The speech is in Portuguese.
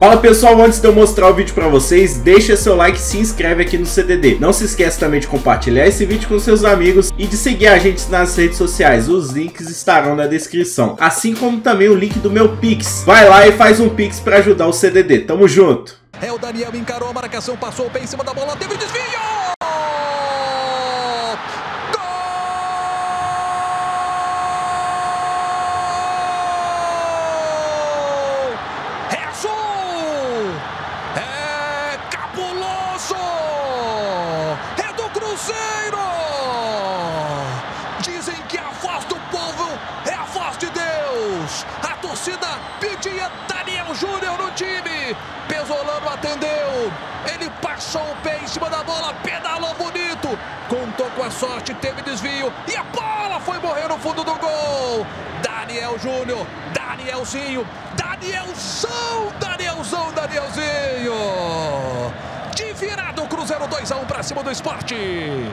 Fala pessoal, antes de eu mostrar o vídeo pra vocês, deixa seu like e se inscreve aqui no CDD. Não se esqueça também de compartilhar esse vídeo com seus amigos e de seguir a gente nas redes sociais. Os links estarão na descrição, assim como também o link do meu Pix. Vai lá e faz um Pix pra ajudar o CDD. Tamo junto! É o Daniel, encarou a marcação, passou o pé em cima da bola, teve o desvio! É cabuloso! É do Cruzeiro! Dizem que a voz do povo é a voz de Deus. A torcida pedia Daniel Júnior no time. Pesolano atendeu. Ele passou o pé em cima da bola, pedalou bonito. Contou com a sorte, teve desvio e a bola foi morrer no fundo do gol. Daniel Júnior, Danielzinho, Danielzinho. De virada o Cruzeiro 2-1 para cima do Sport.